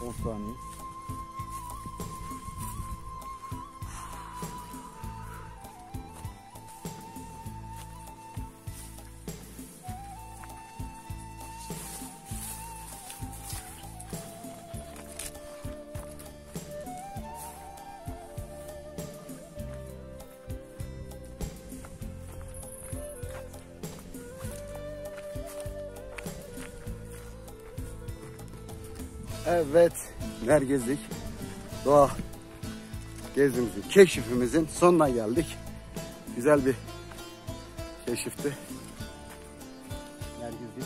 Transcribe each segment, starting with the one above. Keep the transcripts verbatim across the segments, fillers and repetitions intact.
Osmaniye. Evet, Nergizlik doğa gezimizin, keşifimizin sonuna geldik. Güzel bir keşifti. Nergizlik.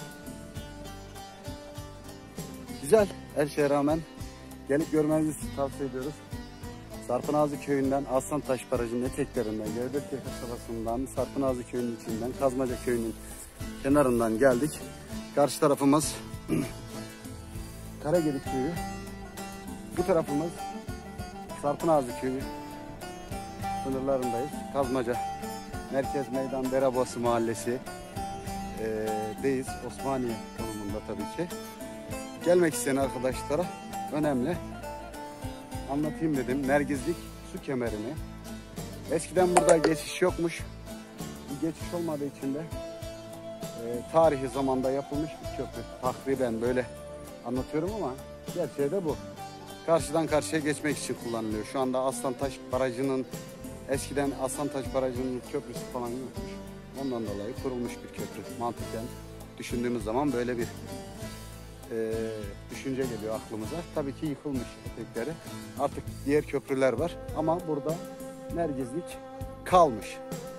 Güzel, her şeye rağmen gelip görmenizi tavsiye ediyoruz. Sarpınazı köyünden, Aslantaş Barajı'nın eteklerinden, Gevdetköy kasabasından, Sarpınazı köyünün içinden, Kazmaca köyünün kenarından geldik. Karşı tarafımız Karagedik köyü. Bu tarafımız Sarpınazı köyü sınırlarındayız. Kazmaca Merkez Meydan Derebası Mahallesi ee, deyiz. Osmaniye konumunda tabii ki. Gelmek isteyen arkadaşlara önemli. Anlatayım dedim. Nergizlik su kemerini. Eskiden burada geçiş yokmuş. Bir geçiş olmadığı için de e, tarihi zamanda yapılmış bir köprü. Takriben böyle anlatıyorum ama gerçeği de bu. Karşıdan karşıya geçmek için kullanılıyor. Şu anda Aslantaş Barajı'nın, eskiden Aslantaş Barajı'nın köprüsü falan yokmuş. Ondan dolayı kurulmuş bir köprü. Mantıken düşündüğümüz zaman böyle bir e, düşünce geliyor aklımıza. Tabii ki yıkılmış etekleri. Artık diğer köprüler var ama burada Nergizlik kalmış.